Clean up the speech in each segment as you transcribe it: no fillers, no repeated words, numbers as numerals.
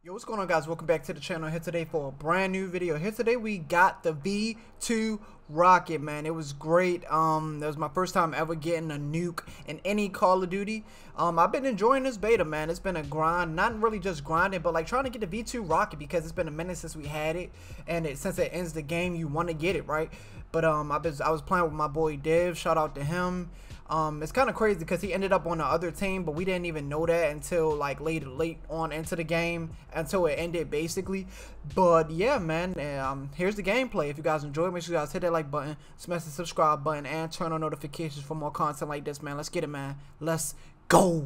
Yo, what's going on, guys? Welcome back to the channel. Here today for a brand new video. Here today we got the V2 rocket, man. It was great. That was my first time ever getting a nuke in any Call of Duty. I've been enjoying this beta, man. It's been a grind, not really just grinding, but like trying to get the V2 rocket because it's been a minute since we had it, and since it ends the game, you want to get it, right? But I was playing with my boy Dev. Shout out to him. It's kind of crazy because he ended up on the other team, but we didn't even know that until like late on into the game, until it ended basically. But yeah, man, here's the gameplay. If you guys enjoyed, make sure you guys hit that like button, smash the subscribe button, and turn on notifications for more content like this, man. Let's get it, man. Let's go.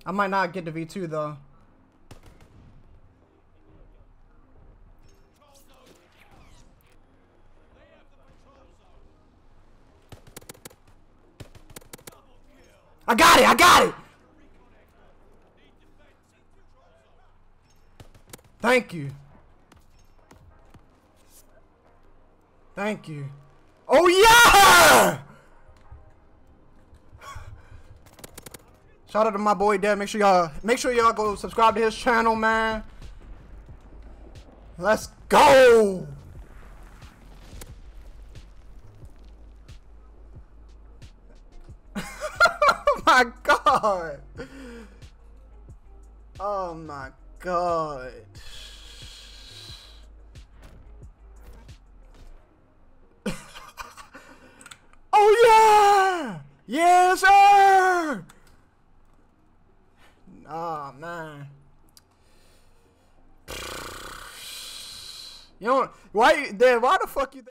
I might not get the V2 though. I got it! I got it! Thank you. Thank you. Oh yeah! Shout out to my boy Dad. Make sure y'all go subscribe to his channel, man. Let's go. Oh my god. Oh my god. Oh yeah! Yes, sir! Oh man. You know why the fuck you think